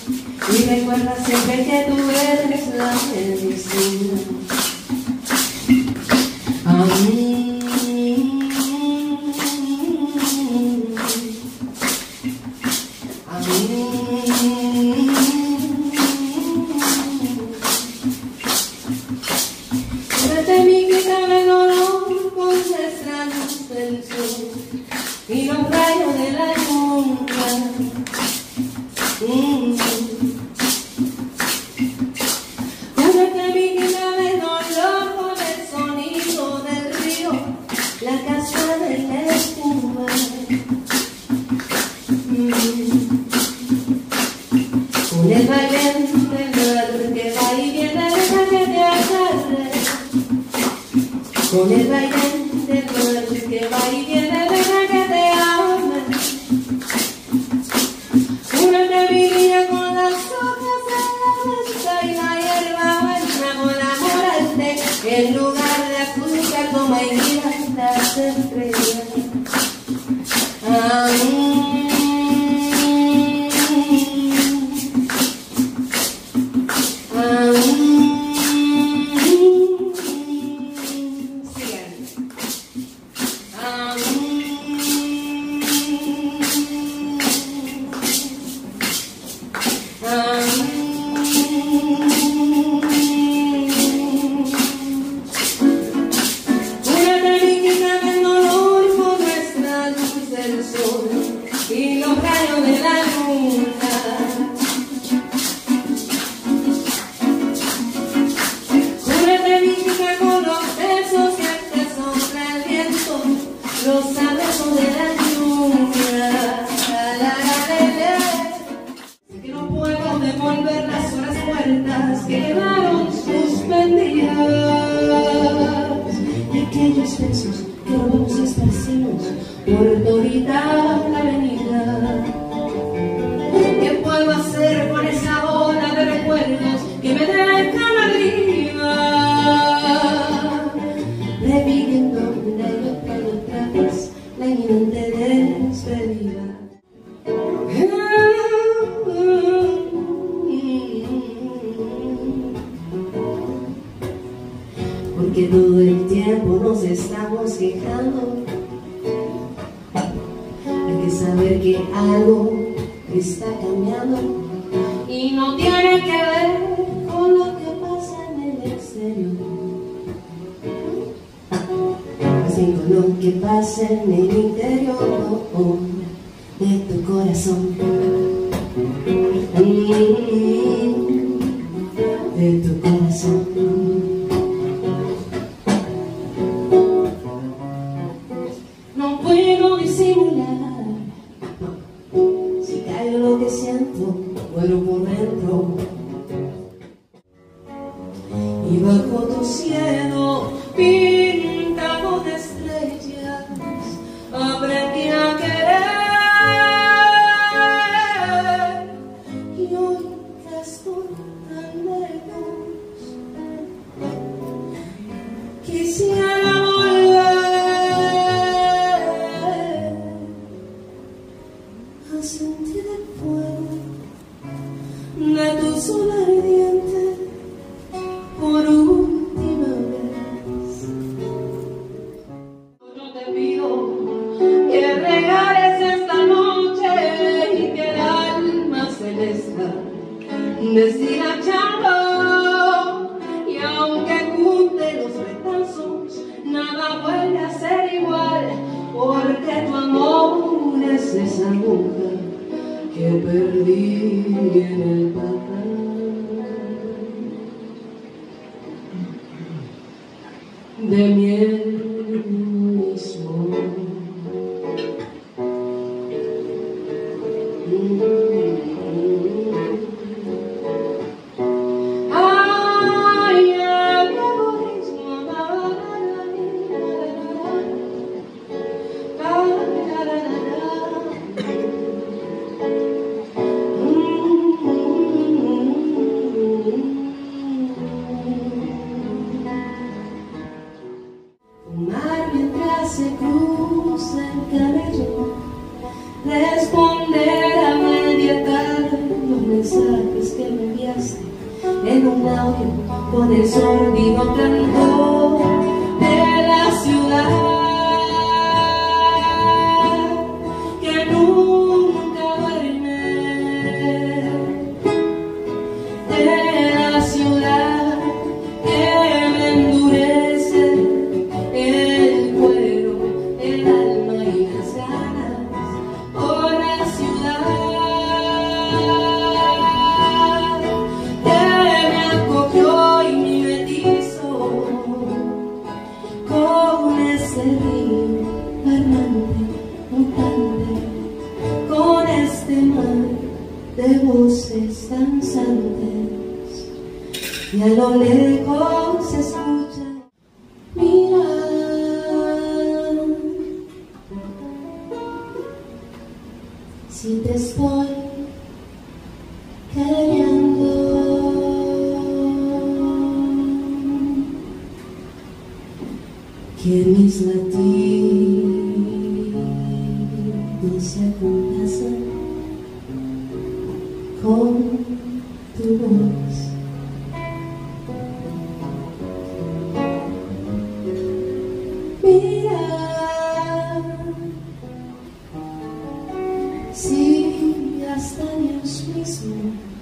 Y recuerda siempre que tú eres la medicina. A mí, a mí. Desde mi quítame el dolor con nuestra luz del sol y los rayos de la luna. Desde mi quítame el dolor con el sonido del río, la cascada y la espuma. Con el baile del mar que va y viene, deja que te agarre. Con el baile del mar que va y viene, deja que te ame. Cúrate mi niña con las hojas de la mesa y la hierba buena con amor al té. En lugar de azúcar toma y mira las estrellas. Y los rayos de la luna. Cúbrete mi chica con los besos que te sopla el viento, los abrazos de la lluvia. Sé que no puedo devolver las horas muertas que quedaron suspendidas y aquellos besos que robamos y esparcimos por todita la avenida. ¿Qué puedo hacer con esa ola de recuerdos que me dejan arriba? Reviviendo una y otra vez la inminente despedida. Porque todo el tiempo nos estamos quejando. Hay que saber que algo está cambiando y no tiene que ver con lo que pasa en el exterior, sino con lo que pasa en el interior de tu corazón, de tu corazón. No puedo disimular, si callo lo que siento, muero por dentro. Y bajo tu cielo pintado de estrellas, aprendí a querer. Y hoy que estoy tan lejos, quisiera sentir el fuego de tu sol ardiente por última vez. Yo te pido que regales esta noche y que el alma celeste deshilachando, y aunque junte los retazos, nada vuelve a ser igual, porque tu amor es esa aguja que perdí en el papel de miel mismo. Ay, el egoísmo. Fumar mientras se cruza el cabello, responder a media mensajes que me enviaste en un audio con el sórdido clamor de la ciudad que nunca duerme, de la ciudad que me endurece el cuero, el alma y las ganas, por la ciudad que me acogió y me hizo con ese río armante, mutante, con este mar de voces danzantes, y a lo lejos se escucha mirar. Si te estoy queriendo, que mis latidos se acompasen con tu voz. Mira, si hasta Dios mismo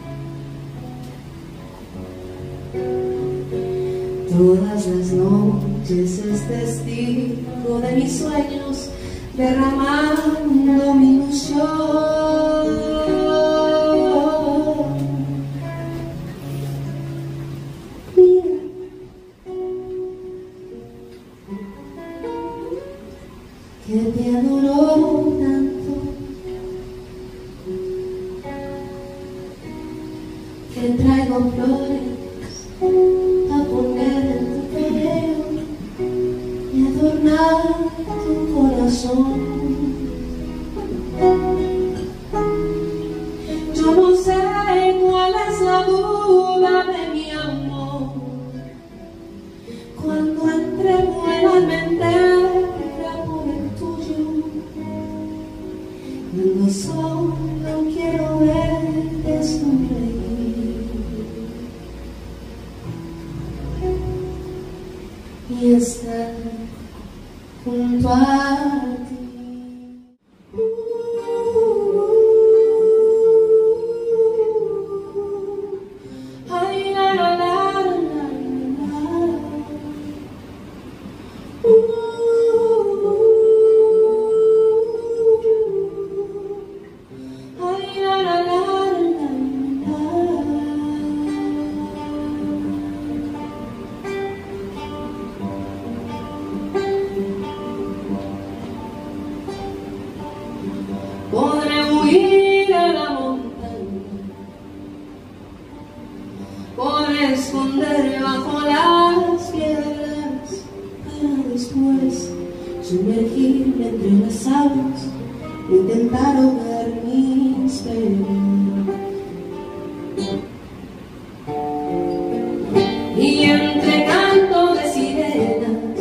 todas las noches es testigo de mis sueños, derramando mi ilusión. Mira, que te adoro tanto, que traigo flores a poner en tu cabello y adornar tu corazón. Yo no sé cuál es la duda de mi amor, cuando entrego el alma entera por el tuyo, cuando solo quiero verte sonreír y estar junto a ti. Ay, la, la, la, la, la. Ay, la, la, la, la, la. Podré huir a la montaña, podré esconderme bajo las piedras, para después sumergirme entre las aguas, intentar ahogar mis penas. Y entre canto de sirenas,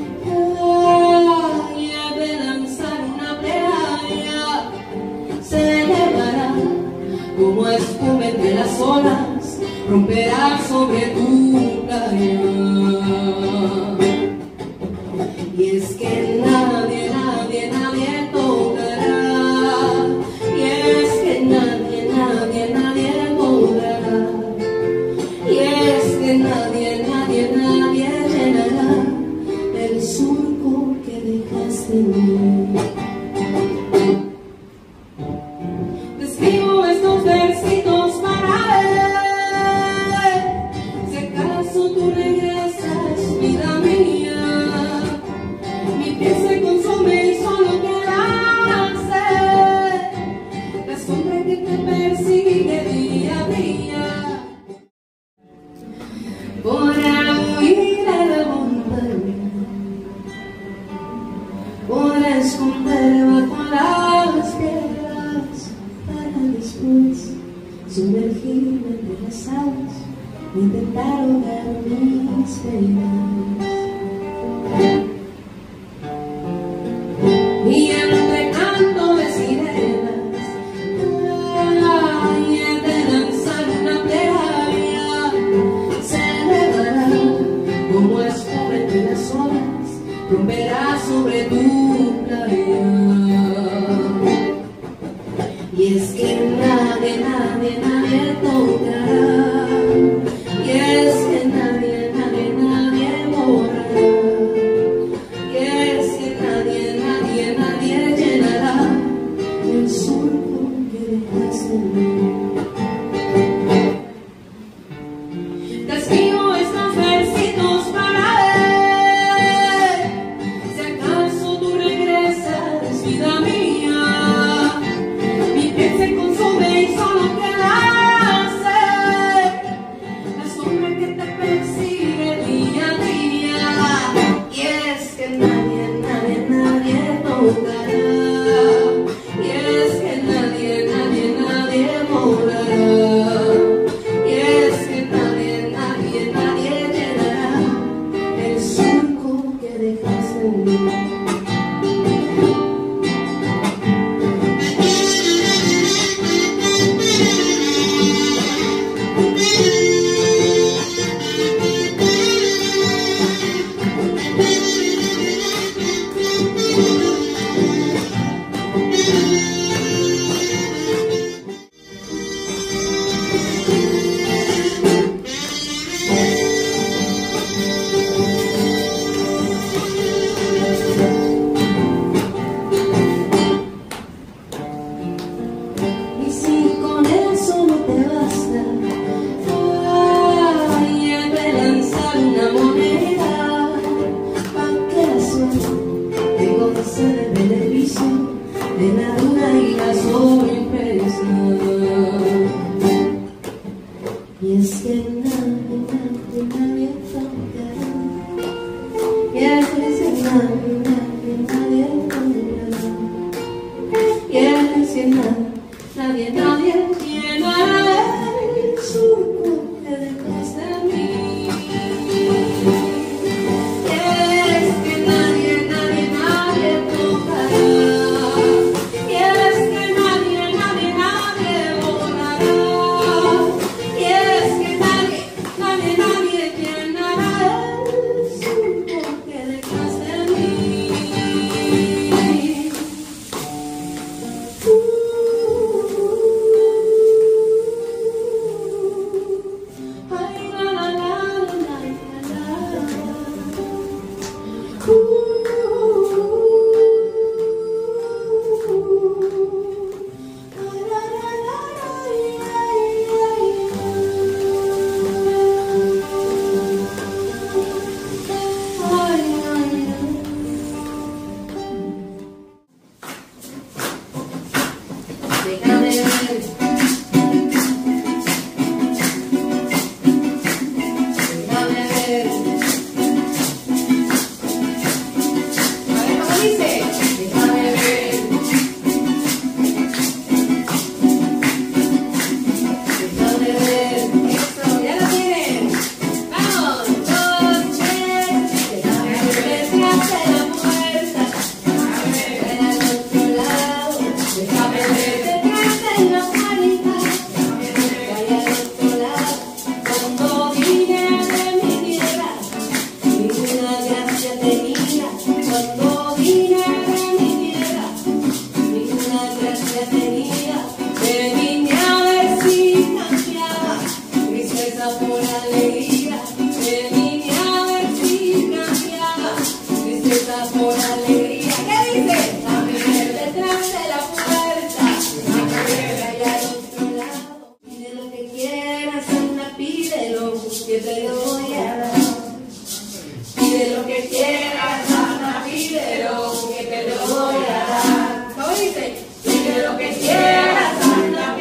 de lanzar una playa, se elevará como espuma entre las olas, romperá sobre tu playa. Y es que nadie, nadie, nadie tocará, y es que nadie, nadie, nadie podrá, y es que nadie, nadie, nadie llenará el surco que dejaste en mí. Te escribo estos versitos para ver si acaso tú regresas, vida mía. Mi piel se consume y solo queda ser la sombra que te persigue día a día. Podré huir a la montaña, podré esconderme bajo las piedras, para después sumergirme entre las aguas, intentar ahogar mis penas. Y entre canto de sirenas, de lanzar Y es que nadie, nadie, nadie tocará. Y es que nadie, nadie, nadie borrará. Y es que nadie, nadie, nadie llenará el surco que dejaste en mí. Te escribo estos versitos para ver si acaso tú regresas, vida mía. Mi piel se consume y solo queda ser la sombra que te persigue día a día. Y es que nadie, nadie, nadie tocará. Y es que nadie, nadie, nadie volará. Y es que nadie, nadie, nadie llenará el surco que dejaste en mí. Y si con eso no te basta, de lanzar una moneda pa' que la suerte te goce de beneficio de la duda y la sorpresa. Y es que nadie, nadie, nadie tocará. Y es que nadie, nadie, nadie tocará. Y es que nadie, nadie llenará el surco que dejaste en mí. Y es que nadie, nadie, nadie tocará. Y es que nadie, nadie, nadie borrará. Y es que nadie, nadie, nadie llenará el surco que dejaste en mí. Ay, la, la, la, la, la, déjame ver. Déjame ver. A ver cómo dice. Déjame ver. Déjame ver. Eso, ya lo tienen. Vamos. 2, 3. Déjame ver detrás de la puerta. Déjame ver al otro lado. Déjame ver detrás de la puerta. Déjame ver al otro lado. Cuando vine de mi tierra, ninguna gracia tenía. Cuando vine de mi tierra, ninguna gracia tenía. Me vine a ver si cambiaba tristeza por alegría. Me vine a ver si cambiaba tristeza por alegría. ¿Qué dice? Déjame ver detrás de la puerta. Déjame ver allá al otro lado. Pide lo que quieras, anda, pídelo, que te lo voy a dar. Pide lo que quieras, anda, pídelo, que te lo voy a dar. ¿Cómo dice? Pide lo que quieras, anda,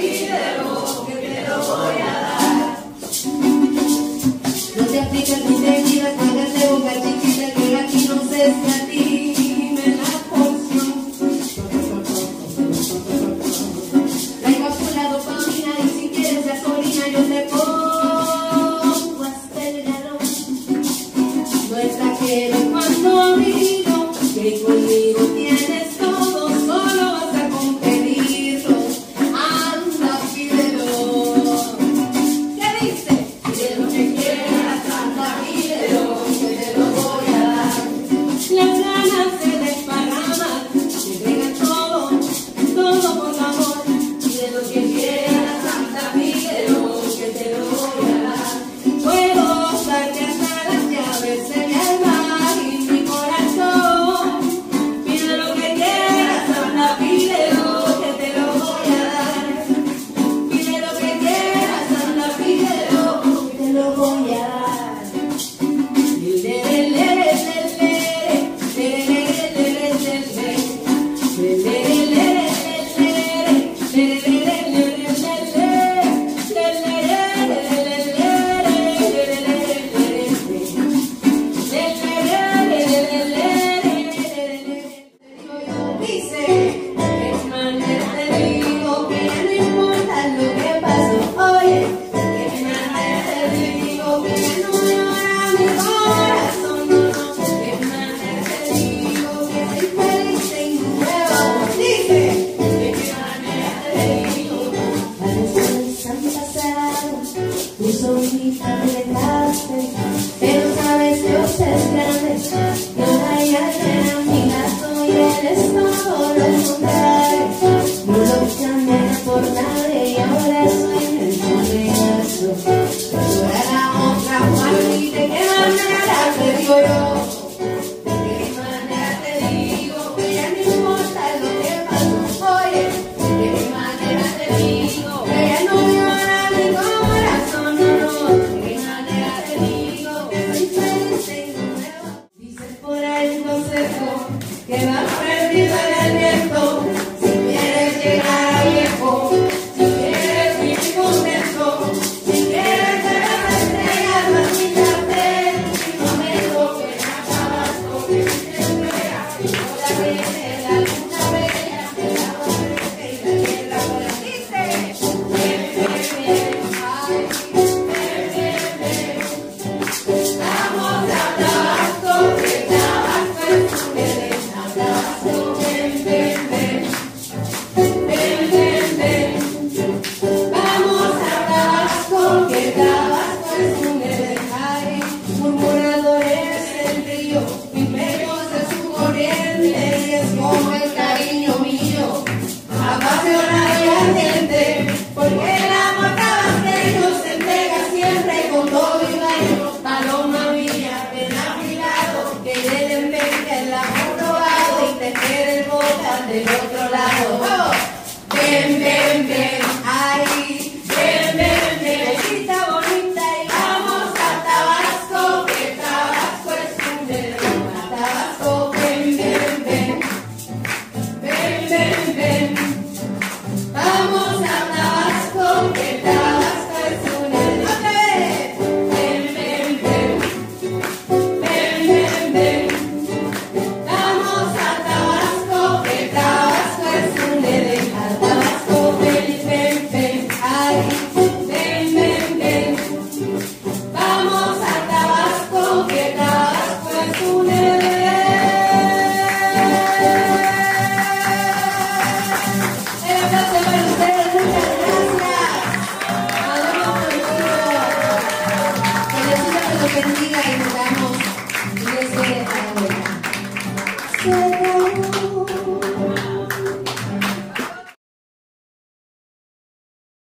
que